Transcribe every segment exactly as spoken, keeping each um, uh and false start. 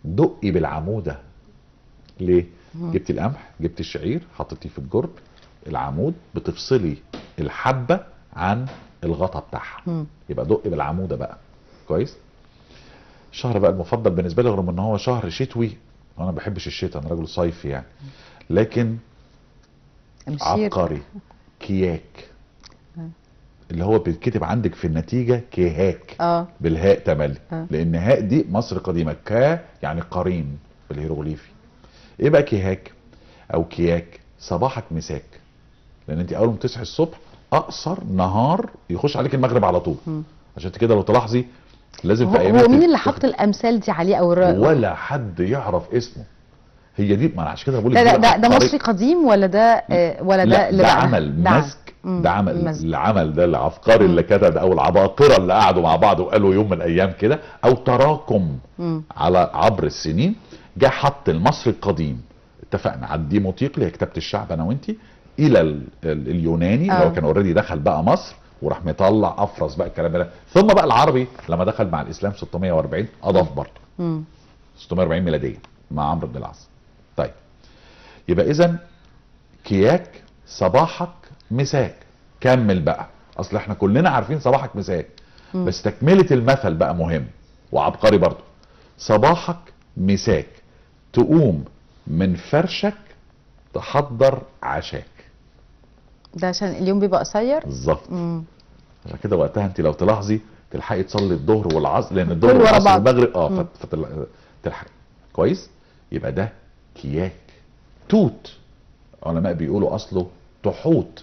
دقي بالعموده. ليه؟ جبتي القمح، جبتي الشعير، حطيتيه في الجرد، العمود بتفصلي الحبه عن الغطا بتاعها، يبقى دقي بالعموده بقى. كويس؟ الشهر بقى المفضل بالنسبه لي رغم ان هو شهر شتوي، وانا ما بحبش الشتاء، انا راجل صيفي يعني، لكن عبقري. كياك، اللي هو بيتكتب عندك في النتيجه كيهاك اه بالهاء تملي، آه. لان هاء دي مصر قديمه، كا يعني قرين بالهيروغليفي. ايه بقى كيهاك او كياك؟ صباحك مساك، لان انت اول ما تصحي الصبح اقصر نهار يخش عليك المغرب على طول. م. عشان كده لو تلاحظي لازم في ايامات هو مين اللي حط الامثال دي عليه او الر... ولا حد يعرف اسمه. هي دي، ما انا عشان كده بقول لك ده ده, ده مصري قديم ولا ده آه ولا ده اللي ده عمل مسك، ده عمل العمل ده العبقري اللي كتب، او العباقره اللي قعدوا مع بعض وقالوا يوم من الايام كده، او تراكم مم. على عبر السنين، جه حط المصري القديم. اتفقنا على الديموتيق اللي هي كتابه الشعب انا وانتي، الى ال ال اليوناني اللي هو كان اوريدي دخل بقى مصر وراح مطلع افرز بقى الكلام ده، ثم بقى العربي لما دخل مع الاسلام ستمائة وأربعين اضاف برضه ستمائة وأربعين ميلاديا مع عمرو بن العاص. طيب يبقى اذا كياك صباحك مساك. كمل بقى، اصل احنا كلنا عارفين صباحك مساك، بس تكمله المثل بقى مهم وعبقري برضه. صباحك مساك، تقوم من فرشك تحضر عشاك. ده عشان اليوم بيبقى قصير بالظبط. عشان كده وقتها انت لو تلاحظي تلحقي تصلي الظهر والعصر، لان الظهر والعصر المغرب اه فتلحقي. كويس؟ يبقى ده كياك. توت، علماء بيقولوا اصله تحوت.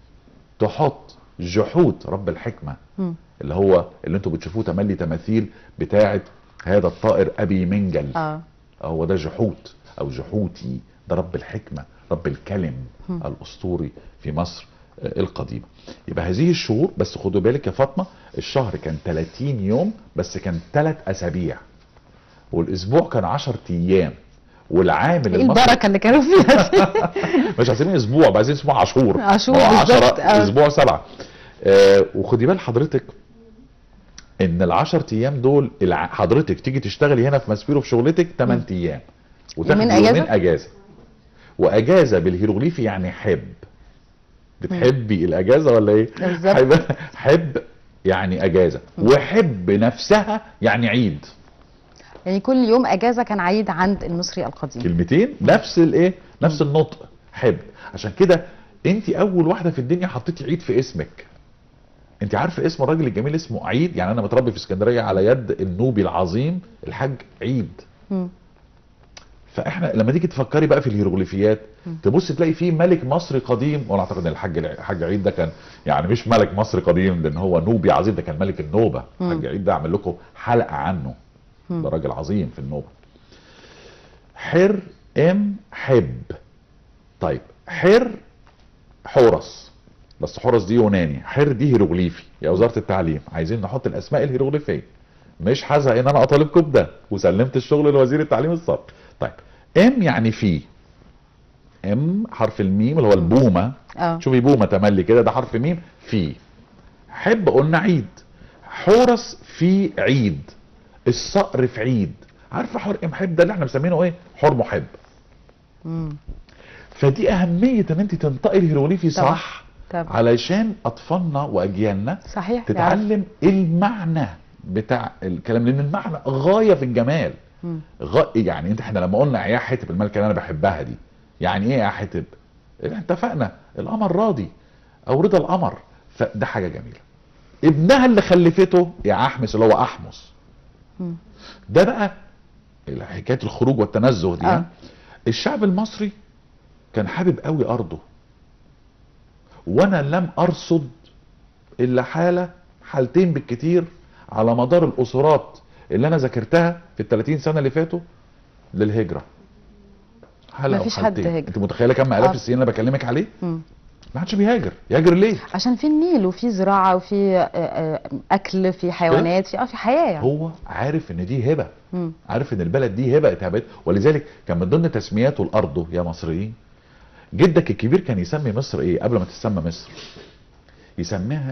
تحط جحوت رب الحكمه، م. اللي هو اللي انتوا بتشوفوه تملي تماثيل بتاعه هذا الطائر ابي منجل. اه هو ده جحوت او جحوتي، ده رب الحكمه، رب الكلم م. الاسطوري في مصر القديمه. يبقى هذه الشهور، بس خدوا بالك يا فاطمه، الشهر كان ثلاثين يوم بس كان ثلاث اسابيع، والاسبوع كان عشرة ايام، والعامل ايه البركه اللي كانوا فيها دي؟ مش عايزين اسبوع، عايزين اسبوع عاشور. عاشور بالظبط. اسبوع سبعه. آه وخدي بال حضرتك ان العشر ايام دول حضرتك تيجي تشتغلي هنا في ماسبيرو في شغلتك ثمانية ايام وتاخدي يومين اجازه. واجازه بالهيروغليفي يعني حب. بتحبي الاجازه ولا ايه؟ بالظبط. حب يعني اجازه، وحب نفسها يعني عيد. يعني كل يوم اجازه كان عيد عند المصري القديم. كلمتين نفس الايه؟ نفس النطق، حب. عشان كده انت اول واحده في الدنيا حطيتي عيد في اسمك. انت عارفه اسم الراجل الجميل اسمه عيد؟ يعني انا متربي في اسكندريه على يد النوبي العظيم الحاج عيد. م. فاحنا لما تيجي تفكري بقى في الهيروغليفيات تبص تلاقي فيه ملك مصري قديم، وانا اعتقد ان الحاج الحاج عيد ده كان يعني مش ملك مصري قديم، لان هو نوبي عظيم، ده كان ملك النوبه. الحاج عيد ده اعمل لكم حلقه عنه، ده راجل عظيم في النوبه. حر ام حب. طيب حر حورس، بس حورس دي يوناني، حر دي هيروغليفي. يا وزاره التعليم عايزين نحط الاسماء الهيروغليفيه، مش هزهق ان انا اطالبكم بده، وسلمت الشغل لوزير التعليم السابق. طيب ام يعني في، ام حرف الميم اللي هو البومه. اه شوفي بومه تملي كده، ده حرف ميم. في حب قلنا عيد، حورس في عيد، الصقر في عيد. عارفه حر محب ده اللي احنا مسمينه ايه؟ حر محب. امم فدي اهميه ان انت تنطقي الهيروغليفي صح، طبعا. علشان اطفالنا واجيالنا صحيح تتعلم يعني المعنى بتاع الكلام، لان المعنى غايه في الجمال. غ... يعني انت احنا لما قلنا يا حتب الملكه اللي انا بحبها دي، يعني ايه يا حتب؟ اتفقنا القمر راضي او رضا القمر، فده حاجه جميله. ابنها اللي خلفته يا احمس اللي هو احمس، ده بقى حكايه الخروج والتنزه دي. آه. الشعب المصري كان حابب قوي ارضه، وانا لم ارصد الا حاله حالتين بالكتير على مدار الاسرات اللي انا ذاكرتها في ال ثلاثين سنه اللي فاتوا للهجره. حاله مفيش حد هاجر. انت متخيله كم الاف السنين اللي انا بكلمك عليه؟ مم. ما حدش بيهاجر. يهاجر ليه؟ عشان في النيل وفي زراعه وفي اكل، في حيوانات، في اه في حياه يعني. هو عارف ان دي هبه، مم. عارف ان البلد دي هبه اتهبت، ولذلك كان من ضمن تسمياته الارض يا مصريين. جدك الكبير كان يسمي مصر ايه قبل ما تسمى مصر؟ يسميها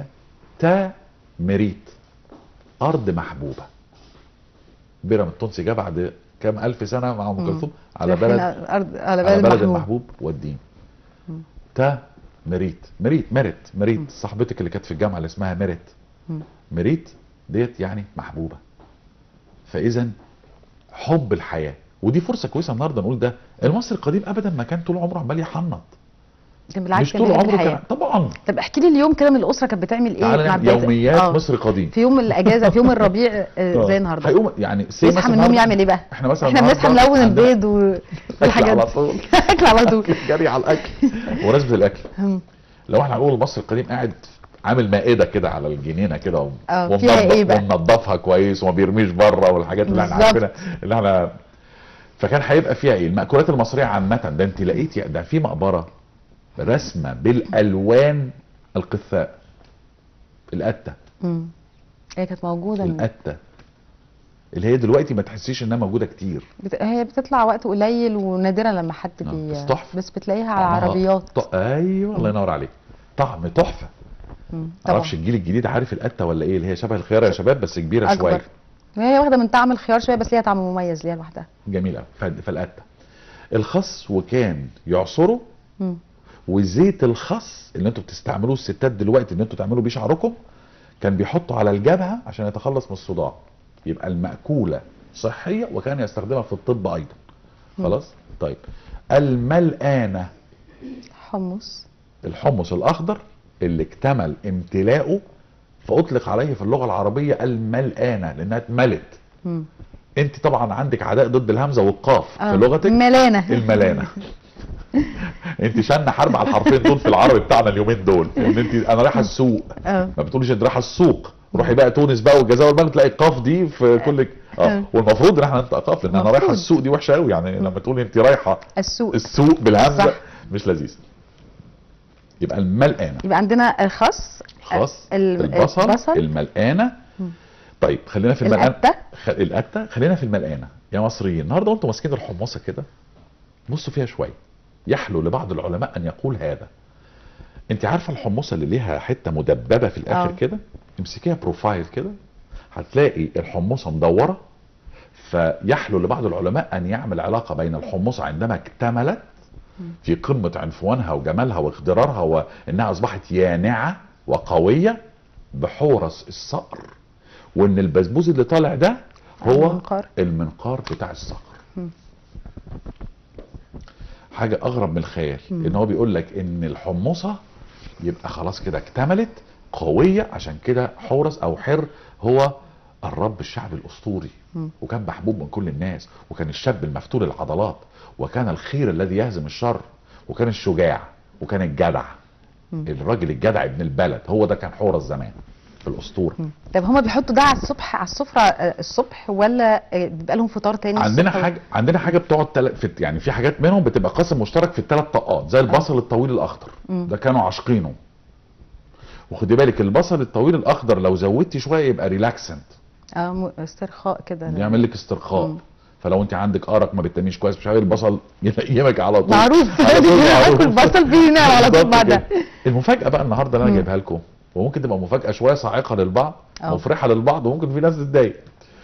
تامريت، ارض محبوبه. بيرام التونسي جه بعد كام الف سنه مع ام مم. كلثوم على رايحين بلد أرض- على على بلد بلد المحبوب. المحبوب والدين. مم. تا مريت مريت مرت مم. مريت صاحبتك اللي كانت في الجامعه اللي اسمها مرت، مم. مريت ديت يعني محبوبه. فاذا حب الحياه، ودي فرصه كويسه النهارده نقول ده. المصري القديم ابدا ما كان طول عمره عمال يحنط، كان بالعكس مش كان طول بيحب عمره الحياه. كان طبعا. طب احكي لي اليوم كده من الاسره كانت بتعمل ايه مع تعالى بدايه يوميات آه. مصري قديم. في يوم الاجازه، في يوم الربيع آه، آه. زي النهارده هيقوم يعني سي يصحى مثلا من النوم النهاردة يعمل ايه بقى؟ احنا مثلا احنا بنصحى النهاردة نلون عندنا البيض و- اكل والحاجات على دي. طول اكل على طول. جري على الاكل. بمناسبه الاكل، هم. لو احنا هنقول المصري القديم قاعد عامل مائده كده على الجنينه كده و- اه، فيها ومنضف- ايه بقى؟ ومنضفها كويس وما بيرميش بره والحاجات اللي احنا بالظبط. عارفينها اللي احنا. فكان هيبقى فيها ايه؟ المأكولات المصريه عامه. ده انت لقيتي ده في مقبره رسمه بالالوان القثاء، القته. مم. هي كانت موجوده من القته اللي هي دلوقتي ما تحسيش انها موجوده كتير. بت... هي بتطلع وقت قليل ونادرا لما حد آه، بي بس تحفة. بس بتلاقيها على طعمها عربيات. ط... ايوه الله ينور عليك، طعم تحفه. مم. طبعا معرفش الجيل الجديد عارف القته ولا ايه، اللي هي شبه الخيار يا شباب بس كبيره اكبر. شويه. هي واخده من طعم الخيار شويه بس ليها طعم مميز ليها لوحدها. جميله. ف... فالقته الخس، وكان يعصره، مم. وزيت الخس اللي انتوا بتستعملوه الستات دلوقتي ان انتوا تعملوا بيه شعركم، كان بيحطوا على الجبهه عشان يتخلص من الصداع. يبقى المأكوله صحيه وكان يستخدمها في الطب ايضا. خلاص. طيب الملقانه، حمص. الحمص الاخضر اللي اكتمل امتلاؤه فاطلق عليه في اللغه العربيه الملقانه لانها اتملت. مم. انت طبعا عندك عداء ضد الهمزه والقاف آه. في لغتك. ملانه. الملانه. انت شن حرب على الحرفين دول في العربي بتاعنا اليومين دول، ان انت انا رايحه السوق، اه. ما بتقوليش انت رايحه السوق. روحي بقى تونس بقى والجزائر والمغرب تلاقي القاف دي في كل اه آه. والمفروض ان احنا ننطق قاف، لان انا المفروض. رايحه السوق دي وحشه قوي يعني. لما تقولي انت رايحه السوق. السوق بالهمزه صح. مش لذيذ. يبقى الملقانه يبقى عندنا الخس، خاص، ال- البصل, البصل. الملقانه. مم. طيب خلينا في الملقانه. القتة. خ... القته خلينا في الملقانه يا مصريين. النهارده انتوا ماسكين الحمصه كده، بصوا فيها شويه. يحلو لبعض العلماء ان يقول هذا. انت عارفه الحمصه اللي ليها حته مدببه في الاخر آه. كده، امسكيها بروفايل كده هتلاقي الحمصه مدوره. فيحلو لبعض العلماء ان يعمل علاقه بين الحمصه عندما اكتملت في قمه عنفوانها وجمالها واخضرارها وانها اصبحت يانعه وقويه بحورس الصقر، وان البسبوس اللي طالع ده هو المنقار. المنقار بتاع الصقر. مم. حاجه اغرب من الخيال مم. ان هو بيقول لك ان الحمصه يبقى خلاص كده اكتملت قويه، عشان كده حورس او حر هو الرب الشعبي الاسطوري. مم. وكان محبوب من كل الناس، وكان الشاب المفتول العضلات، وكان الخير الذي يهزم الشر، وكان الشجاع، وكان الجدع. مم. الراجل الجدع ابن البلد، هو ده كان حورس زمان في الاسطوره. مم. طب هما بيحطوا ده على الصبح على السفره آه، الصبح ولا آه، بيبقى لهم فطار تاني عندنا الصبح؟ حاجه عندنا حاجه بتقعد تل... في يعني في حاجات منهم بتبقى قاسم مشترك في الثلاث طاقات، زي البصل الطويل الاخضر. مم. ده كانوا عاشقينه. وخدي بالك البصل الطويل الاخضر لو زودتي شويه يبقى ريلاكسنت، اه م- استرخاء كده. بيعمل لك استرخاء. مم. فلو انت عندك ارق ما بتناميش كويس مش عارف البصل ينيمك على طول. معروف. على طول معروف. اكل بصل بينام على طول بالظبط بعدها. كده. المفاجاه بقى النهارده اللي انا مم. جايبها لكم، وممكن تبقى مفاجاه شويه صاعقه للبعض، أه. مفرحه للبعض، وممكن في ناس تتضايق.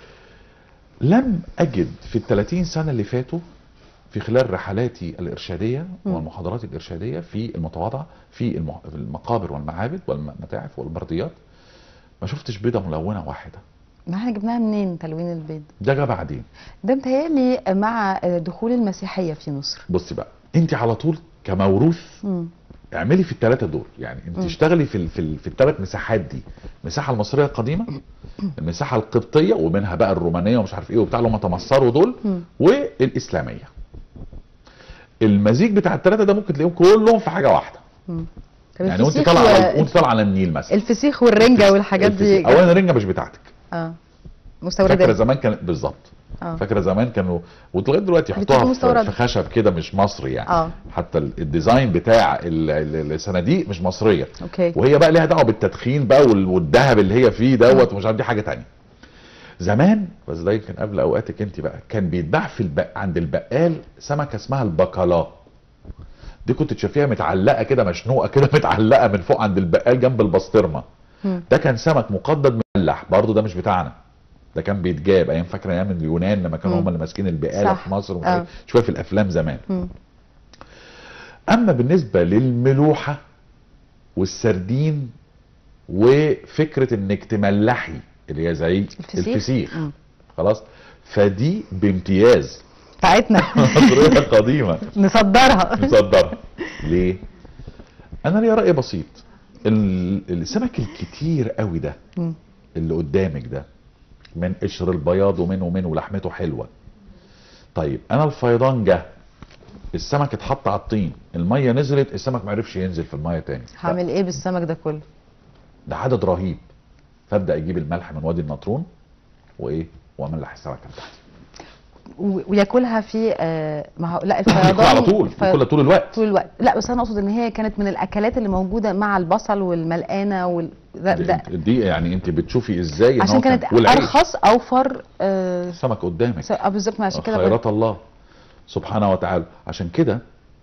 لم اجد في ال ثلاثين سنه اللي فاتوا في خلال رحلاتي الارشاديه مم. والمحاضرات الارشاديه في المتواضعه في المح- في المقابر والمعابد والمتاحف والبرديات، ما شفتش بيضه ملونه واحده. ما احنا جبناها منين تلوين البيض؟ ده جه بعدين. ده متهيألي مع آه، دخول المسيحيه في مصر. بصي بقى انت على طول كموروث مم. اعملي في الثلاثه دول، يعني انت مم. اشتغلي في ال في, ال في الثلاث مساحات دي. المساحه المصريه القديمه، المساحه القبطيه ومنها بقى الرومانيه ومش عارف ايه وبتاع اللي هم تمصروا دول، مم. والاسلاميه. المزيج بتاع الثلاثه ده ممكن تلاقيهم كلهم في حاجه واحده. مم. طب يعني وانت الفسيخ طالعه و- على وانت طالعه على النيل مثلا، الفسيخ والرنجه والحاجات دي. الفسيخ. اولا الرنجه مش بتاعتك. اه فاكره مستوردات. زمان كانت بالظبط. اه فاكره زمان كانوا ولغايه دلوقتي بتبقى يحطوها في, مستوردة. في خشب كده مش مصري يعني. اه حتى ال- الديزاين بتاع ال- ال- الصناديق مش مصريه. اوكي. وهي بقى ليها دعوه بالتدخين بقى وال- والذهب اللي هي فيه دوت ومش عارف، دي حاجه تانية. زمان بس ده يمكن قبل اوقاتك انت بقى، كان بيتباع في الب... عند البقال سمكه اسمها البقلاء. دي كنت تشوفيها متعلقه كده مشنوقه كده متعلقه من فوق عند البقال جنب البسطرمه. مم. ده كان سمك مقدد مملح برضه، ده مش بتاعنا. ده كان بيتجاب ايام، فاكره ايام اليونان لما كانوا هم اللي ماسكين البقاله في مصر آه. شويه في الافلام زمان. م. اما بالنسبه للملوحه والسردين وفكره انك تملحي اللي هي زي الفسيخ, الفسيخ. خلاص، فدي بامتياز بتاعتنا مصريه قديمه نصدرها نصدرها ليه؟ انا ليا راي بسيط. السمك الكتير قوي ده م. اللي قدامك ده من قشر البياض ومن ومن ولحمته حلوه. طيب انا الفيضان جه، السمك اتحط على الطين، الميه نزلت، السمك ما عرفش ينزل في الميه تاني، هعمل ايه بالسمك ده كله؟ ده عدد رهيب. فابدا اجيب الملح من وادي النطرون وايه واملح السمكه بتاعتي وياكلها في آه ما هو لا الفيضان على طول ياكلها طول الوقت طول الوقت. لا بس انا اقصد ان هي كانت من الاكلات اللي موجوده مع البصل والملقانه وال ده, ده دي يعني انت بتشوفي ازاي عشان كانت ارخص اوفر آه سمك قدامك اه بالظبط. عشان كده خيرات الله سبحانه وتعالى. عشان كده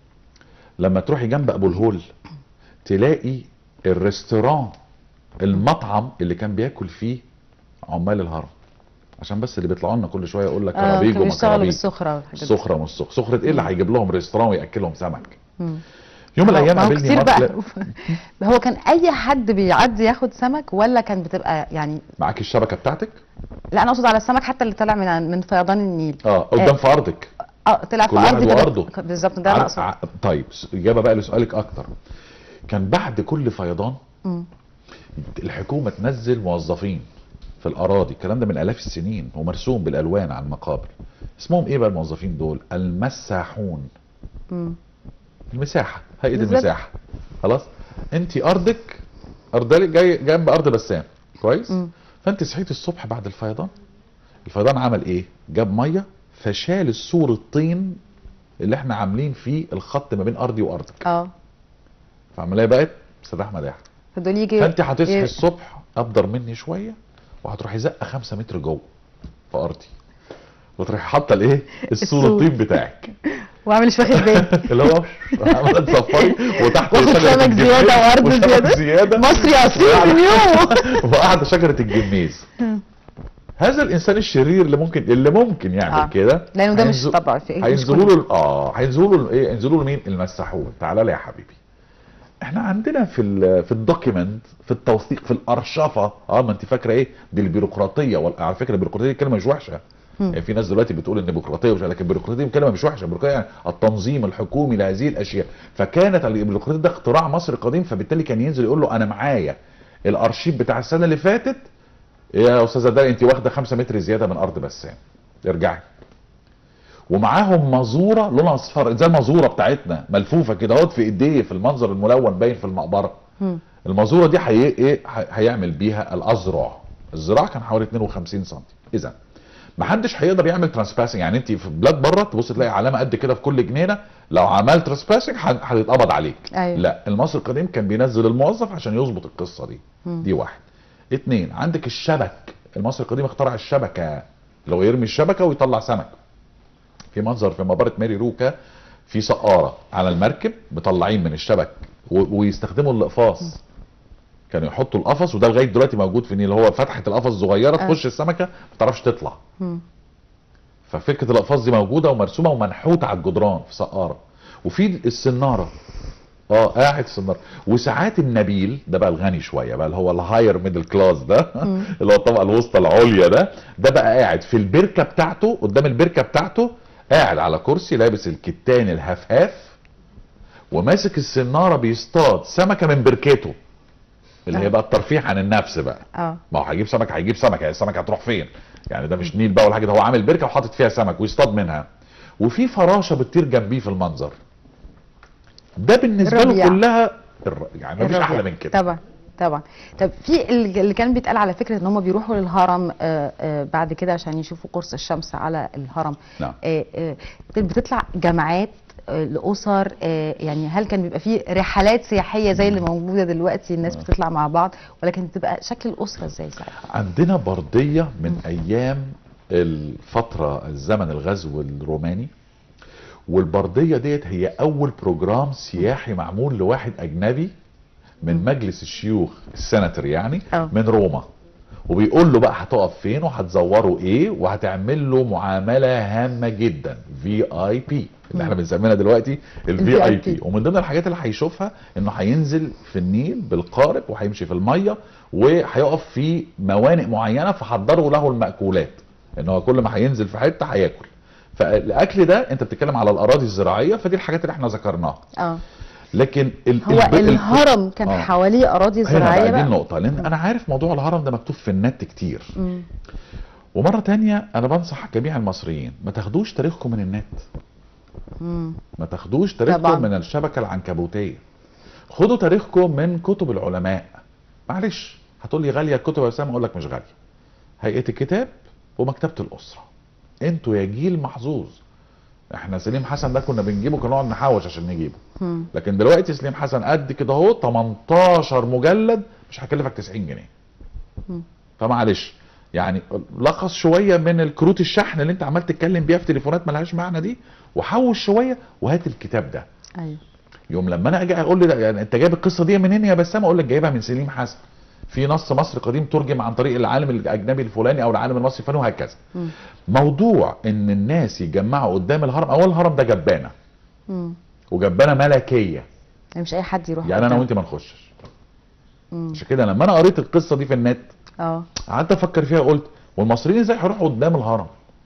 لما تروحي جنب ابو الهول تلاقي الريستوران المطعم اللي كان بياكل فيه عمال الهرم، عشان بس اللي بيطلعوا لنا كل شويه يقول لك كرابيج وما كرابيج بالسخره السخره مش السخره سخره ايه اللي هيجيب لهم ريستوران وياكلهم سمك. مم. يوم من الايام قابلني بقى هو كان اي حد بيعدي ياخد سمك ولا كان بتبقى يعني معاك الشبكه بتاعتك؟ لا انا اقصد على السمك حتى اللي طالع من من فيضان النيل. اه قدام في ارضك. اه طلع في ارضي بالظبط ده اقصد. ع... طيب اجابه بقى لسؤالك اكتر. كان بعد كل فيضان م. الحكومه تنزل موظفين في الاراضي، الكلام ده من الاف السنين ومرسوم بالالوان على المقابر. اسمهم ايه بقى الموظفين دول؟ المساحون. م. المساحه، هيئه المساحه. خلاص، انت ارضك ارضك جاي جنب ارض بسام كويس. م. فانت صحيتي الصبح بعد الفيضان، الفيضان عمل ايه؟ جاب ميه فشال السور الطين اللي احنا عاملين فيه الخط ما بين ارضي وارضك. اه فعمليه بقت سداح مداح. فدول يجي فانت هتصحي الصبح ابدر مني شويه وهتروحي زقه خمسة متر جوه في ارضي وتروحي حاطه الايه؟ السور الطين بتاعك وعامل مش واخد بالي اللي هو عماله تصفري وتحت سمك زياده وارض زياده, زيادة مصري اصيل من يوم وقاعده شجره الجميز. هذا الانسان الشرير اللي ممكن اللي ممكن يعمل آه. كده لانه ده مش طبع في هينزلوا له اه هينزلوا له ايه؟ هينزلوا له مين؟ المساحون. تعالى لي يا حبيبي، احنا عندنا في ال في الدوكيمنت في التوثيق في الارشفه اه ما انت فاكره ايه؟ دي البيروقراطيه. على فكره البيروقراطيه دي كلمه مش وحشه. يعني في ناس دلوقتي بتقول ان بيروقراطيه ومش، لكن البيروقراطيه دي كلمه مش وحشه. البيروقراطيه يعني التنظيم الحكومي لهذه الاشياء. فكانت البيروقراطيه ده اختراع مصري قديم، فبالتالي كان ينزل يقول له انا معايا الارشيف بتاع السنه اللي فاتت يا استاذه داليا انت واخده خمسة متر زياده من ارض بسام، ارجعي. ومعاهم مازوره لونها اصفر زي المازوره بتاعتنا ملفوفه كده اهوت في ايديه في المنظر الملون باين في المقبره. المازوره دي هي ايه؟ هيعمل بيها الازرع. الزراعه كان حوالي اتنين وخمسين سم. اذا ما حدش هيقدر يعمل ترانسباسنج. يعني انت في بلاد بره تبص تلاقي علامه قد كده في كل جنينه، لو عملت ترانسباسنج هتتقبض عليك. أيوة. لا، المصري القديم كان بينزل الموظف عشان يظبط القصه دي. م. دي واحد. اتنين، عندك الشبك. المصري القديم اخترع الشبكه، لو يرمي الشبكه ويطلع سمك. في منظر في مقبره ماري روكا في سقاره على المركب مطلعين من الشبك ويستخدموا الاقفاص. كانوا يحطوا القفص، وده لغايه دلوقتي موجود في النيل، اللي هو فتحه القفص الصغيره تخش السمكه ما تعرفش تطلع. م. ففكره الاقفاص دي موجوده ومرسومه ومنحوته على الجدران في سقاره. وفي السناره اه قاعد في السناره. وساعات النبيل ده بقى الغني شويه بقى اللي هو الهاير ميدل كلاس ده اللي هو الطبقه الوسطى العليا ده ده بقى قاعد في البركه بتاعته، قدام البركه بتاعته قاعد على كرسي لابس الكتان الهفهاف وماسك السناره بيصطاد سمكه من بركته اللي هي بقى الترفيه عن النفس بقى. اه ما هو هيجيب سمك هيجيب سمك يعني السمكه هتروح فين؟ يعني ده مش نيل بقى ولا حاجه، ده هو عامل بركه وحاطط فيها سمك ويصطاد منها. وفي فراشه بتطير جنبيه في المنظر ده بالنسبه له كلها الر... يعني مفيش احلى من كده. طبعا طبعا. طب في اللي كان بيتقال على فكره ان هم بيروحوا للهرم آآ آآ بعد كده عشان يشوفوا قرص الشمس على الهرم. نعم. آآ بتطلع جماعات لاسر، يعني هل كان بيبقى في رحلات سياحيه زي اللي موجوده دلوقتي الناس بتطلع مع بعض، ولا كانت بتبقى شكل الاسره ازاي ساعتها؟ عندنا برديه من ايام الفتره الزمن الغزو الروماني، والبرديه ديت هي اول بروجرام سياحي معمول لواحد اجنبي من مجلس الشيوخ السناتر يعني أوه. من روما. وبيقول له بقى هتقف فين وهتزوروا ايه وهتعمل له معامله هامه جدا في اي بي اللي احنا بنسميها دلوقتي الفي اي بي. ومن ضمن الحاجات اللي هيشوفها انه هينزل في النيل بالقارب وهيمشي في الميه وهيقف في موانئ معينه فحضروا له المأكولات، ان هو كل ما هينزل في حته هياكل. فالاكل ده انت بتتكلم على الاراضي الزراعيه، فدي الحاجات اللي احنا ذكرناها. اه لكن ال هو ال الهرم كان آه. حواليه اراضي زراعيه هنا بقى. دي النقطه، لان انا عارف موضوع الهرم ده مكتوب في النت كتير. مم. ومره تانية انا بنصح جميع المصريين ما تاخدوش تاريخكم من النت. مم. ما تاخدوش تاريخكم طبعا من الشبكه العنكبوتيه. خدوا تاريخكم من كتب العلماء. معلش هتقول لي غاليه الكتب يا اسامه، اقول لك مش غاليه. هيئه الكتاب ومكتبه الاسره، انتوا يا جيل محظوظ. احنا سليم حسن ده كنا بنجيبه كنا نقعد نحوش عشان نجيبه. مم. لكن دلوقتي سليم حسن قد كده اهو تمنتاشر مجلد مش هيكلفك تسعين جنيه. مم. فمعلش يعني لخص شويه من الكروت الشحن اللي انت عمال تتكلم بيها في تليفونات ملهاش معنى دي، وحوش شويه وهات الكتاب ده. ايوه. يوم لما انا اجي اقول لي ده يعني انت جايب القصه دي منين يا بسام، اقول لك جايبها من سليم حسن. في نص مصري قديم ترجم عن طريق العالم الاجنبي الفلاني او العالم المصري الفلاني وهكذا. م. موضوع ان الناس يتجمعوا قدام الهرم، اول الهرم ده جبانه. م. وجبانه ملكيه. يعني مش اي حد يروح. يعني انا وانت ما نخشش. عشان كده لما انا قريت القصه دي في النت اه قعدت افكر فيها وقلت والمصريين ازاي هيروحوا قدام الهرم؟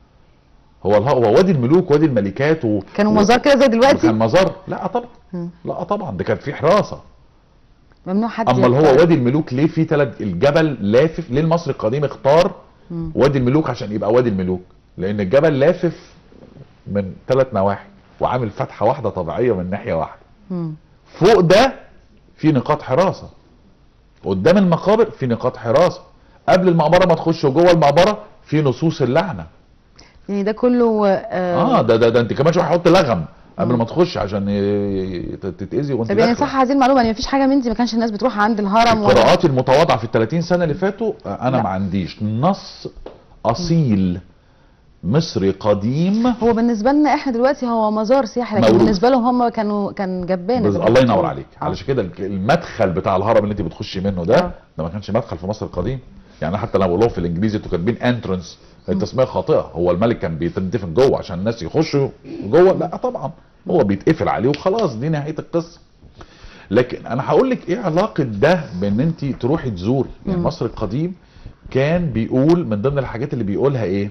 هو هو وادي الملوك وادي الملكات و... كانوا مزار كده زي دلوقتي؟ كان مزار؟ لا طبعا. م. لا طبعا ده كان فيه حراسه. ممنوع حد. اما هو وادي الملوك ليه في ثلاث الجبل لافف؟ ليه المصري القديم اختار مم. وادي الملوك عشان يبقى وادي الملوك؟ لان الجبل لافف من ثلاث نواحي وعامل فتحه واحده طبيعيه من ناحيه واحده. مم. فوق ده في نقاط حراسه، قدام المقابر في نقاط حراسه، قبل المقبره ما تخش جوه المقبره في نصوص اللعنه. يعني ده كله اه, آه ده, ده ده انت كمان شويه هحط لغم قبل ما تخش عشان تتاذي وانت. طب يعني صح هذه المعلومه يعني مفيش حاجه من دي ما كانش الناس بتروح عند الهرم؟ القراءات المتواضعه في ال ثلاثين سنه اللي فاتوا انا لا. ما عنديش نص اصيل مصري قديم. هو بالنسبه لنا احنا دلوقتي هو مزار سياحي، لكن بالنسبه لهم هم كانوا كان جبانه. الله ينور عليك. آه. علشان كده المدخل بتاع الهرم اللي انت بتخشي منه ده آه. ده ما كانش مدخل في مصر القديم. يعني حتى لما بقول لهم في الانجليزي انتوا كاتبين انترنس، التسميه خاطئه. هو الملك كان بيتدفن جوه عشان الناس يخشوا جوه؟ لا طبعا، هو بيتقفل عليه وخلاص، دي نهايه القصه. لكن انا هقول لك ايه علاقه ده بان انت تروحي تزوري. يعني مصر القديم كان بيقول من ضمن الحاجات اللي بيقولها ايه؟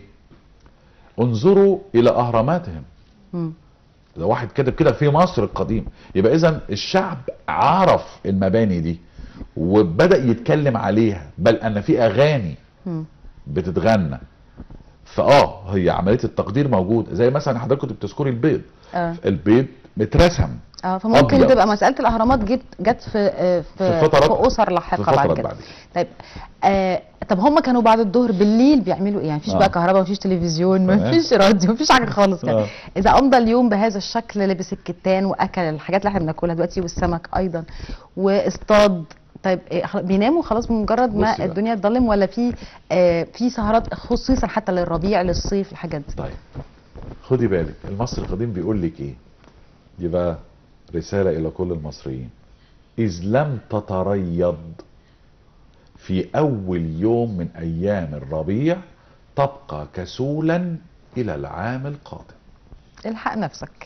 انظروا الى اهراماتهم. ده واحد كاتب كده في مصر القديم. يبقى اذا الشعب عرف المباني دي وبدأ يتكلم عليها، بل ان في اغاني بتتغنى. فاه هي عمليه التقدير موجوده. زي مثلا حضرتك كنت بتذكري البيض. آه. البيض مترسم. اه فممكن أبيض. تبقى مساله الاهرامات جت جت في في, في, في اسر لاحقه بعد كده. طيب آه طب هم كانوا بعد الظهر بالليل بيعملوا ايه؟ يعني مفيش آه. بقى كهرباء، مفيش تلفزيون، مفيش راديو، مفيش حاجه خالص كده. آه. اذا امضى اليوم بهذا الشكل، لبس الكتان واكل الحاجات اللي احنا بناكلها دلوقتي والسمك ايضا واصطاد، طيب بيناموا خلاص بمجرد ما الدنيا تضلم، ولا في آه في سهرات خصيصا حتى للربيع للصيف الحاجات دي؟ طيب خدي بالك المصري القديم بيقول لك ايه؟ يبقى رساله الى كل المصريين: اذ لم تتريض في اول يوم من ايام الربيع تبقى كسولا الى العام القادم. الحق نفسك.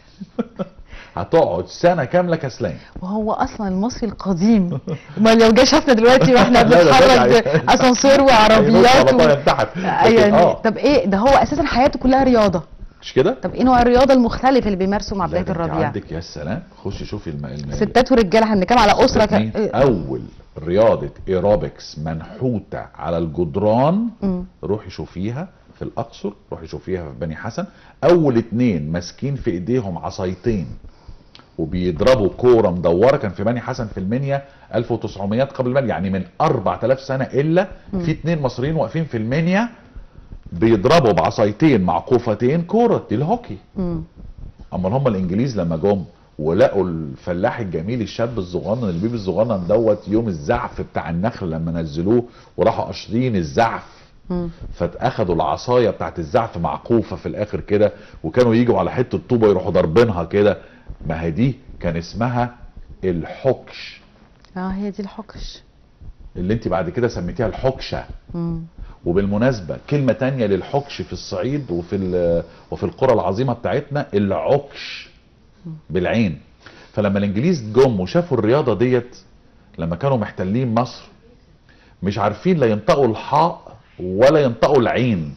هتقعد سنه كامله كسلان. وهو اصلا المصري القديم ما لو جه شافنا دلوقتي واحنا بنتحرك اسانسير وعربيات و... يعني آه. طب ايه ده؟ هو اساسا حياته كلها رياضه مش كده؟ طب ايه نوع الرياضه المختلف اللي بيمارسوا مع بدايه الربيع؟ عندك يا سلام، خشي شوفي الم... الم... ستات ورجاله، هنتكلم على اسره ك... اول رياضه ايروبكس منحوته على الجدران م. روحي شوفيها في الاقصر، روحي شوفيها في بني حسن. اول اتنين ماسكين في ايديهم عصايتين وبيضربوا كوره مدوره كان في بني حسن في المنيا ألف وتسعمية قبل الميلاد، يعني من أربعة آلاف سنه الا م. في اتنين مصريين واقفين في المنيا بيضربوا بعصايتين معقوفتين كوره، دي الهوكي. م. اما هم الانجليز لما جم ولقوا الفلاح الجميل الشاب الصغنن البيبي الصغنن دوت يوم الزعف بتاع النخل لما نزلوه وراحوا قاشرين الزعف، فاخدوا العصايه بتاعت الزعف معقوفه في الاخر كده، وكانوا يجوا على حته طوبه يروحوا ضاربينها كده. ما هي دي كان اسمها الحكش. اه هي دي الحكش. اللي انت بعد كده سميتيها الحكشه. مم. وبالمناسبه كلمه تانية للحكش في الصعيد وفي وفي القرى العظيمه بتاعتنا العكش بالعين. فلما الانجليز جم وشافوا الرياضه ديت لما كانوا محتلين مصر مش عارفين لا ينطقوا الحاء ولا ينطقوا العين،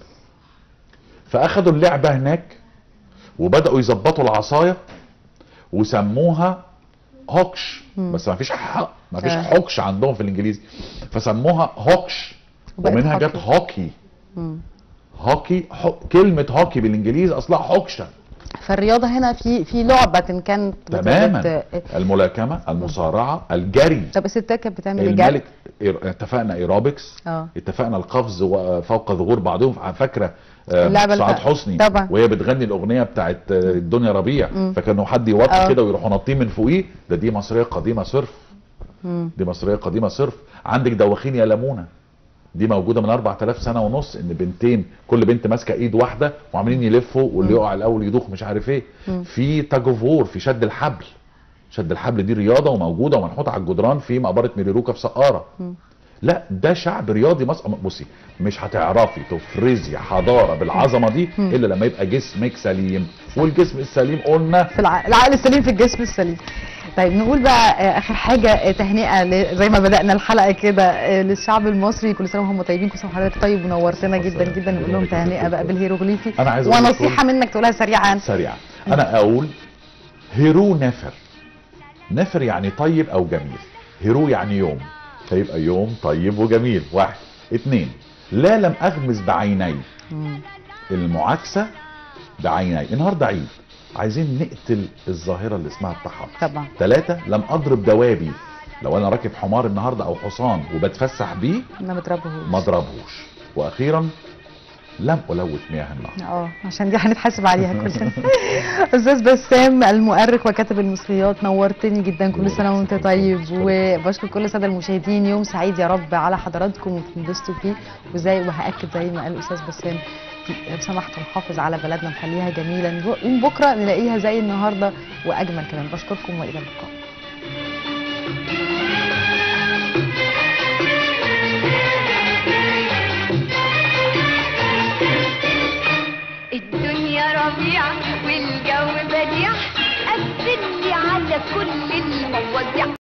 فاخدوا اللعبه هناك وبداوا يظبطوا العصايه وسموها هوكش. بس ما فيش حق، ما فيش حكش عندهم في الانجليزي، فسموها هوكش ومنها جت هوكي. مم. هوكي حو... كلمه هوكي بالانجليزي اصلها حكشه. فالرياضه هنا في في لعبه كانت تماما بت... الملاكمه، المصارعه، الجري. طب الستات كانت بتعمل ايه؟ الملك اتفقنا ايروبكس، اه اتفقنا القفز فوق ظهور بعضهم. فاكره سعاد حسني طبعا وهي بتغني الاغنيه بتاعت الدنيا ربيع، مم. فكانوا حد يوطي كده ويروحوا ناطين من فوقيه. ده دي مصريه قديمه صرف. مم. دي مصريه قديمه صرف. عندك دوخين يا لمونه، دي موجوده من أربعة آلاف سنه ونص، ان بنتين كل بنت ماسكه ايد واحده وعاملين يلفوا واللي يقع الاول يدوخ مش عارف ايه. مم. في تاجوفور، في شد الحبل. شد الحبل دي رياضه وموجوده ومنحوته على الجدران في مقبره ميريروكا في سقاره. مم. لا ده شعب رياضي مصر. بصي مش هتعرفي تفرزي حضاره بالعظمه دي مم. الا لما يبقى جسمك سليم، والجسم السليم قلنا في العقل, العقل السليم في الجسم السليم. طيب نقول بقى اخر حاجه تهنئه زي ما بدانا الحلقه كده للشعب المصري، كل سنه وهم طيبين، كل سنه وحضرتك طيب ونورتنا جدا جدا. نقول لهم تهنئه بقى بالهيروغليفي، انا عايز ونصيحه منك تقولها سريعا. سريعا انا اقول هيرو نفر. نفر يعني طيب او جميل، هيرو يعني يوم، فيبقى يوم طيب وجميل. واحد. اتنين، لا لم اغمز بعيني. مم. المعاكسه بعيني. النهارده عيد، عايزين نقتل الظاهره اللي اسمها التحرش. طبعا. ثلاثة، لم اضرب دوابي. لو انا راكب حمار النهارده او حصان وبتفسح بيه ما بضربهوش ما اضربهوش. واخيرا لم الوث مياه النهر. اه عشان دي هنتحاسب عليها كلنا. استاذ بسام المؤرخ وكاتب المصريات، نورتني جدا. كل سنه وانت طيب، وبشكر كل الساده المشاهدين. يوم سعيد يا رب على حضراتكم وتنبسطوا فيه. وزي وهاكد زي ما قال الاستاذ بسام، لو سمحتوا نحافظ على بلدنا نخليها جميله، بكره نلاقيها زي النهارده واجمل كمان. بشكركم والى اللقاء. الدنيا ربيع والجو بديع، قفلني على كل المواضيع.